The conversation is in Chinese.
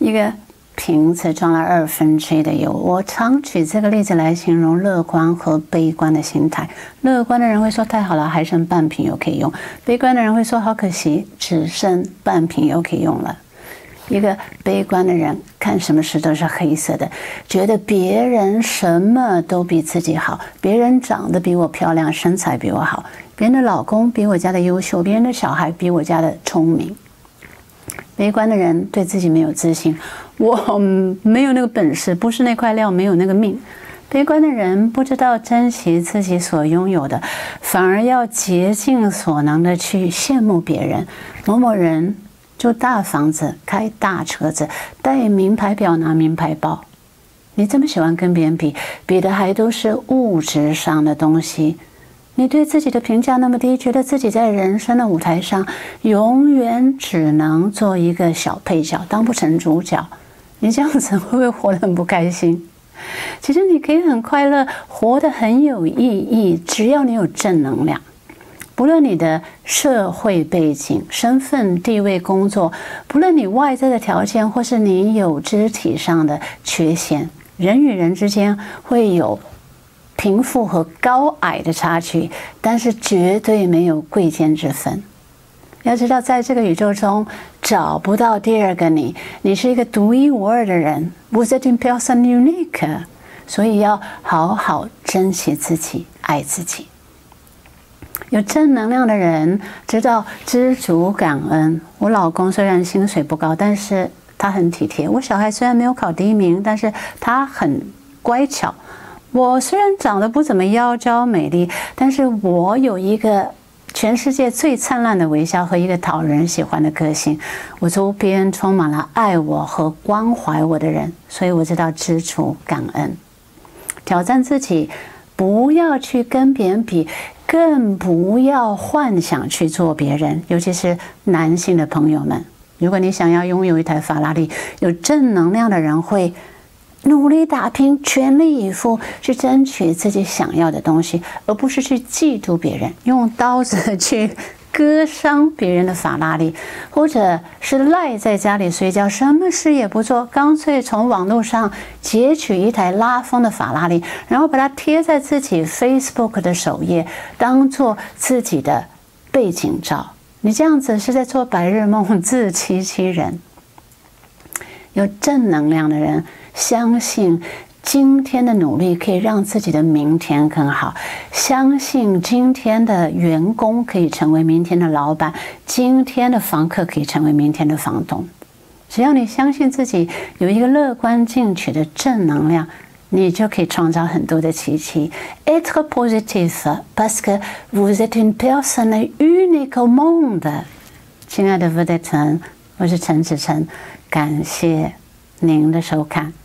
一个瓶子装了1/2的油。我常举这个例子来形容乐观和悲观的心态。乐观的人会说太好了，还剩半瓶油可以用；悲观的人会说好可惜，只剩半瓶油可以用了。一个悲观的人看什么事都是黑色的，觉得别人什么都比自己好，别人长得比我漂亮，身材比我好，别人的老公比我家的优秀，别人的小孩比我家的聪明。悲观的人对自己没有自信，我没有那个本事，不是那块料，没有那个命。悲观的人不知道珍惜自己所拥有的，反而要竭尽所能的去羡慕别人。某某人住大房子，开大车子，戴名牌表，拿名牌包。你这么喜欢跟别人比，比的还都是物质上的东西。你对自己的评价那么低，觉得自己在人生的舞台上永远只能做一个小配角，当不成主角。你这样子会不会活得很不开心？其实你可以很快乐，活得很有意义，只要你有正能量。不论你的社会背景、身份、地位、工作，不论你外在的条件，或是你有肢体上的缺陷，人与人之间会有贫富和高矮的差距，但是绝对没有贵贱之分。要知道，在这个宇宙中找不到第二个你，你是一个独一无二的人。Vous êtes une personne unique， 所以要好好珍惜自己，爱自己。有正能量的人知道知足感恩。我老公虽然薪水不高，但是他很体贴。我小孩虽然没有考第1名，但是他很乖巧。我虽然长得不怎么妖娇美丽，但是我有一个全世界最灿烂的微笑和一个讨人喜欢的个性。我周边充满了爱我和关怀我的人，所以我知道知足感恩。挑战自己，不要去跟别人比，更不要幻想去做别人。尤其是男性的朋友们，如果你想要拥有一台法拉利，有正能量的人会努力打拼，全力以赴去争取自己想要的东西，而不是去嫉妒别人，用刀子去割伤别人的法拉利，或者是赖在家里睡觉，什么事也不做，干脆从网络上截取一台拉风的法拉利，然后把它贴在自己 Facebook 的首页，当做自己的背景照。你这样子是在做白日梦，自欺欺人。有正能量的人相信今天的努力可以让自己的明天更好，相信今天的员工可以成为明天的老板，今天的房客可以成为明天的房东。只要你相信自己有一个乐观进取的正能量，你就可以创造很多的奇迹。Être positif parce que vous êtes une personne unique au monde。亲爱的 vedette， 我是陈子成，感谢您的收看。